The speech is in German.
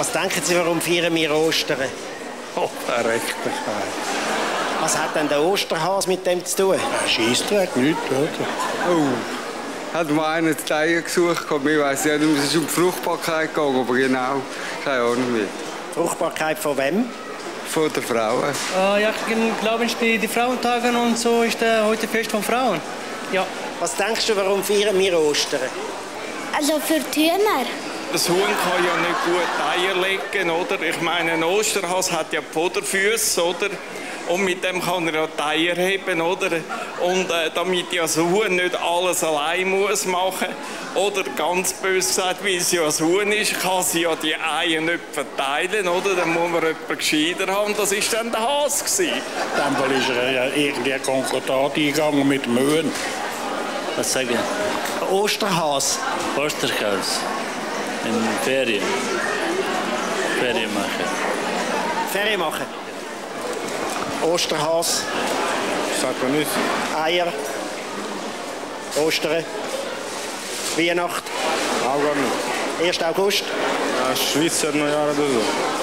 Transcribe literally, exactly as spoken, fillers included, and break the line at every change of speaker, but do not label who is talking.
Was denken Sie, warum feiern wir Ostern?
Oh, verreckt.
Was hat denn der Osterhase mit dem zu tun?
Ein Scheissdreck, nichts, oder?
Oh, hat mal einen zu Teilen gesucht, ich weiss nicht, es ist um die Fruchtbarkeit gegangen, aber genau, keine Ahnung mehr.
Fruchtbarkeit von wem?
Von der Frauen.
Äh, ja, ich glaube, die, die Frauentage und so ist äh, heute Fest von Frauen. Ja.
Was denkst du, warum feiern wir Ostern?
Also für die Hühner.
Das Huhn kann ja nicht gut Eier legen, oder? Ich meine, ein Osterhase hat ja Vorderfüße, oder? Und mit dem kann er ja die Eier heben, oder? Und äh, damit ja das Huhn nicht alles allein muss machen, oder ganz böse gesagt, weil es ja das Huhn ist, kann sie ja die Eier nicht verteilen, oder? Dann muss man jemanden gescheiter haben. Das war dann der Hase gewesen.
Dann Fall ist er ja irgendwie ein Konkordat eingegangen mit dem Huhn.
Was sagen?
Osterhase.
Osterhase. In Ferien. Ferien machen.
Ferien machen. Osterhase.
Sagt man nicht.
Eier. Ostern. Weihnacht.
Auch gar nicht.
erster August.
Ja, Schweizer Neujahr oder so.